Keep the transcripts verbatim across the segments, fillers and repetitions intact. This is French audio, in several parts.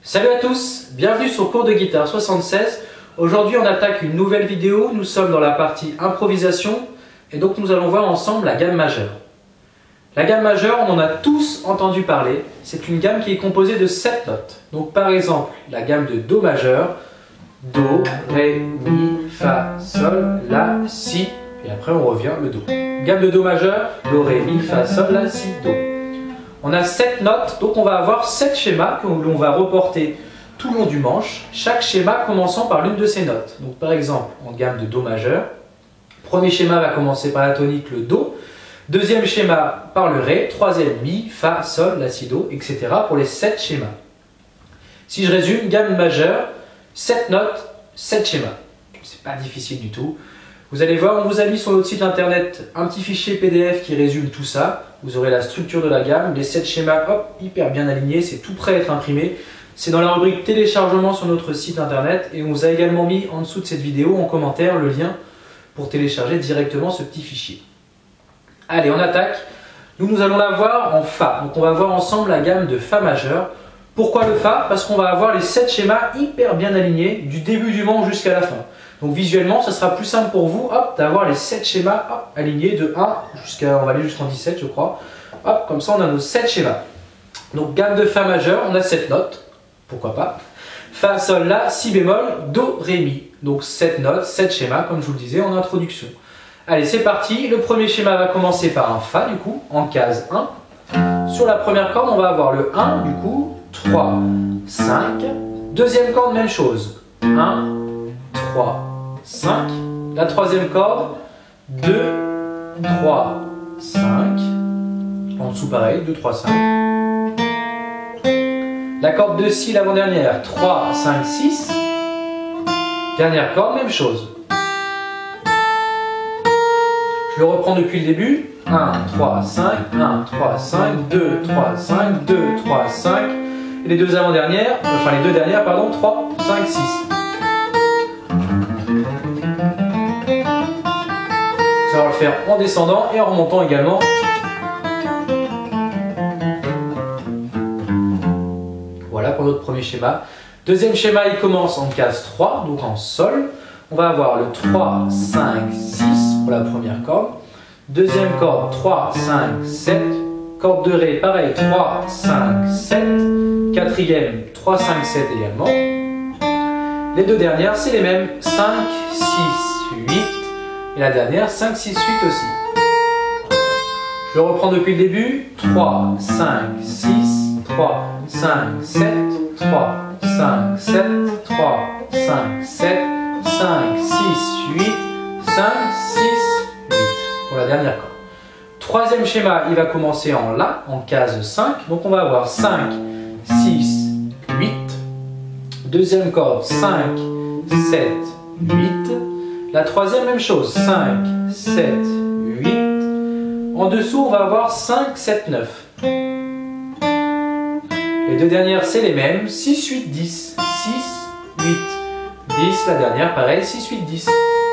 Salut à tous, bienvenue sur Cours de Guitare soixante-seize. Aujourd'hui on attaque une nouvelle vidéo, nous sommes dans la partie improvisation et donc nous allons voir ensemble la gamme majeure. La gamme majeure, on en a tous entendu parler, c'est une gamme qui est composée de sept notes. Donc par exemple, la gamme de Do majeur, Do, Ré, Mi, Fa, Sol, La, Si, et après on revient le Do. Gamme de Do majeur, Do, Ré, Mi, Fa, Sol, La, Si, Do. On a sept notes, donc on va avoir sept schémas que l'on va reporter tout le long du manche, chaque schéma commençant par l'une de ces notes. Donc par exemple, en gamme de Do majeur, premier schéma va commencer par la tonique, le Do, deuxième schéma par le Ré, troisième Mi, Fa, Sol, La, Si, Do, et cetera pour les sept schémas. Si je résume, gamme majeure, sept notes, sept schémas. C'est pas difficile du tout. Vous allez voir, on vous a mis sur notre site internet un petit fichier P D F qui résume tout ça. Vous aurez la structure de la gamme, les sept schémas, hop, hyper bien alignés, c'est tout prêt à être imprimé. C'est dans la rubrique téléchargement sur notre site internet et on vous a également mis en dessous de cette vidéo en commentaire le lien pour télécharger directement ce petit fichier. Allez, on attaque. Nous, nous allons la voir en Fa. Donc on va voir ensemble la gamme de Fa majeur. Pourquoi le Fa? Parce qu'on va avoir les sept schémas hyper bien alignés du début du manche jusqu'à la fin. Donc visuellement, ça sera plus simple pour vous d'avoir les sept schémas hop, alignés de un jusqu'à, on va aller jusqu'en dix-sept je crois. Hop, comme ça on a nos sept schémas. Donc gamme de Fa majeur, on a sept notes, pourquoi pas. Fa, Sol, La, Si bémol, Do, Ré, Mi. Donc sept notes, sept schémas comme je vous le disais en introduction. Allez, c'est parti. Le premier schéma va commencer par un Fa du coup, en case un. Sur la première corde, on va avoir le un du coup, trois, cinq. Deuxième corde, même chose. un, trois, cinq. La troisième corde, deux, trois, cinq. En dessous pareil, deux, trois, cinq. La corde de Si, l'avant-dernière, trois, cinq, six. Dernière corde, même chose. Je le reprends depuis le début. un, trois, cinq, un, trois, cinq, deux, trois, cinq, deux, trois, cinq. Et les deux avant-dernières, enfin les deux dernières, pardon, trois, cinq, six. Ça va le faire en descendant et en remontant également. Voilà pour notre premier schéma. Deuxième schéma, il commence en case trois, donc en Sol. On va avoir le trois, cinq, six pour la première corde. Deuxième corde, trois, cinq, sept. Corde de Ré, pareil, trois, cinq, sept. Quatrième, trois, cinq, sept également. Les deux dernières, c'est les mêmes, cinq, six, huit. Et la dernière, cinq, six, huit aussi. Je le reprends depuis le début. trois, cinq, six, trois, cinq, sept, trois, cinq, sept, trois, cinq, sept, cinq, six, huit, cinq, six, huit. Pour la dernière corde. Troisième schéma, il va commencer en La, en case cinq. Donc on va avoir cinq, six, huit. Deuxième corde, cinq, sept, huit. La troisième, même chose, cinq, sept, huit. En dessous, on va avoir cinq, sept, neuf. Les deux dernières, c'est les mêmes, six, huit, dix. six, huit, dix. La dernière, pareil, six, huit, dix.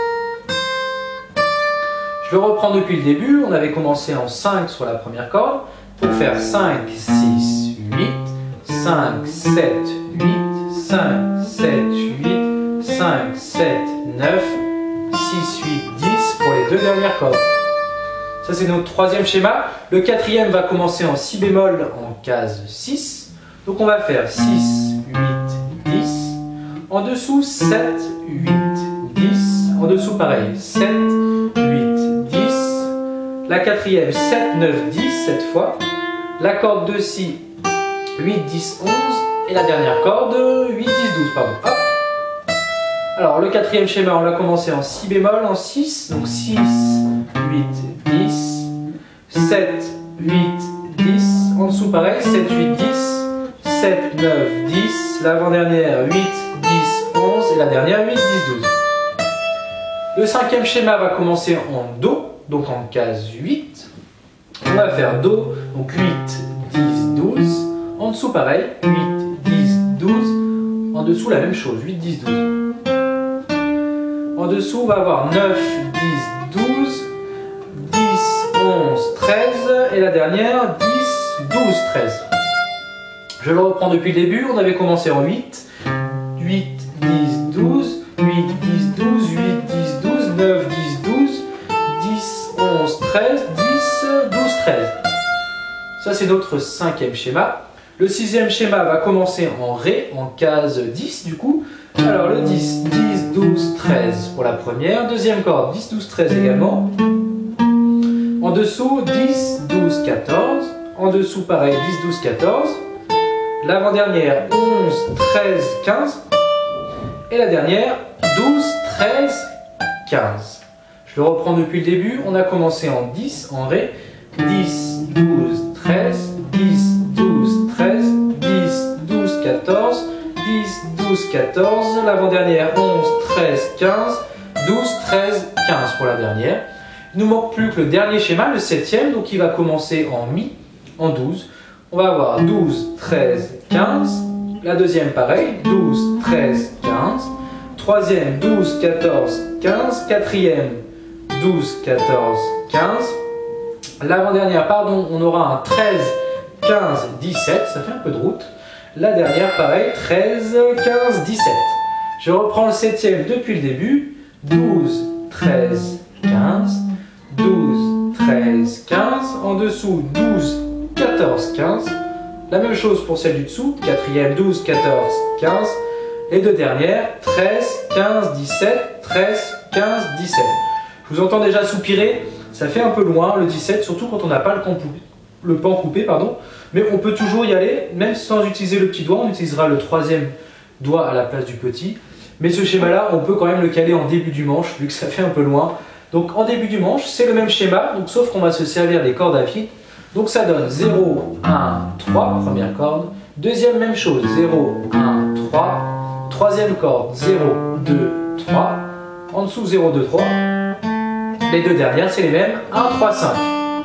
Je le reprends depuis le début, on avait commencé en cinq sur la première corde. Pour faire cinq, six, huit, cinq, sept, huit, cinq, sept, huit, cinq, sept, neuf, six, huit, dix pour les deux dernières cordes. Ça c'est notre troisième schéma. Le quatrième va commencer en Si bémol en case six. Donc on va faire six, huit, dix. En dessous sept, huit, dix. En dessous pareil, sept, huit, dix. La quatrième, sept, neuf, dix cette fois. La corde de Si, huit, dix, onze. Et la dernière corde, huit, dix, douze. Pardon. Hop. Alors le quatrième schéma, on l'a commencé en Si bémol, en six. Donc six, huit, dix. sept, huit, dix. En dessous pareil, sept, huit, dix. sept, neuf, dix. L'avant-dernière, huit, dix, onze. Et la dernière, huit, dix, douze. Le cinquième schéma va commencer en Do, donc en case huit. On va faire Do, donc huit, dix, douze. En dessous pareil, huit, dix, douze. En dessous la même chose, huit, dix, douze. En dessous on va avoir neuf, dix, douze, dix, onze, treize. Et la dernière, dix, douze, treize. Je le reprends depuis le début, on avait commencé en huit, huit, dix, douze, huit, dix, douze, huit, dix, douze, neuf, dix, douze, dix, onze, treize, dix, douze, treize. Ça c'est notre cinquième schéma. Le sixième schéma va commencer en Ré, en case dix du coup. Alors le dix, dix, douze, treize pour la première. Deuxième corde, dix, douze, treize également. En dessous, dix, douze, quatorze. En dessous, pareil, dix, douze, quatorze. L'avant-dernière, onze, treize, quinze. Et la dernière, douze, treize, quinze. Je le reprends depuis le début. On a commencé en dix, en Ré. dix, douze, treize, dix, douze, treize, dix, douze, quatorze, dix, douze, quatorze, l'avant-dernière onze, treize, quinze, douze, treize, quinze pour la dernière. Il ne nous manque plus que le dernier schéma, le septième, donc il va commencer en Mi, en douze. On va avoir douze, treize, quinze, la deuxième pareil, douze, treize, quinze, troisième, douze, quatorze, quinze, quatrième, douze, quatorze, quinze, l'avant-dernière, pardon, on aura un treize, quinze, dix-sept, ça fait un peu de route. La dernière, pareil, treize, quinze, dix-sept. Je reprends le septième depuis le début. douze, treize, quinze, douze, treize, quinze. En dessous, douze, quatorze, quinze. La même chose pour celle du dessous. Quatrième, douze, quatorze, quinze. Les deux dernières, treize, quinze, dix-sept, treize, quinze, dix-sept. Je vous entends déjà soupirer. Ça fait un peu loin le dix-sept, surtout quand on n'a pas le pan coupé. Le pan coupé, pardon, mais on peut toujours y aller, même sans utiliser le petit doigt, on utilisera le troisième doigt à la place du petit. Mais ce schéma-là, on peut quand même le caler en début du manche, vu que ça fait un peu loin. Donc en début du manche, c'est le même schéma, donc, sauf qu'on va se servir des cordes à fil. Donc ça donne zéro, un, trois, première corde. Deuxième, même chose, zéro, un, trois. Troisième corde, zéro, deux, trois. En dessous, zéro, deux, trois. Les deux dernières, c'est les mêmes, un, trois, cinq.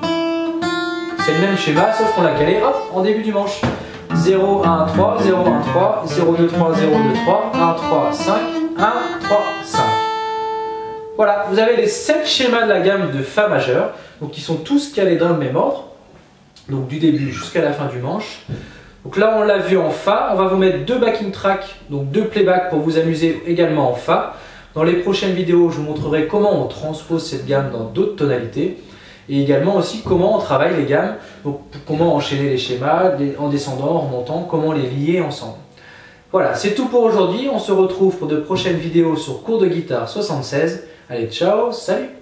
C'est le même schéma, sauf qu'on l'a calé hop, en début du manche. zéro, un, trois, zéro, un, trois, zéro, deux, trois, zéro, deux, trois, un, trois, cinq, un, trois, cinq. Voilà, vous avez les sept schémas de la gamme de Fa majeur, donc qui sont tous calés dans le même ordre, donc du début jusqu'à la fin du manche. Donc là, on l'a vu en Fa, on va vous mettre deux backing tracks, donc deux playbacks pour vous amuser également en Fa. Dans les prochaines vidéos, je vous montrerai comment on transpose cette gamme dans d'autres tonalités. Et également aussi comment on travaille les gammes, donc comment enchaîner les schémas en descendant, en remontant, comment les lier ensemble. Voilà, c'est tout pour aujourd'hui. On se retrouve pour de prochaines vidéos sur Cours de guitare soixante-seize. Allez, ciao, salut!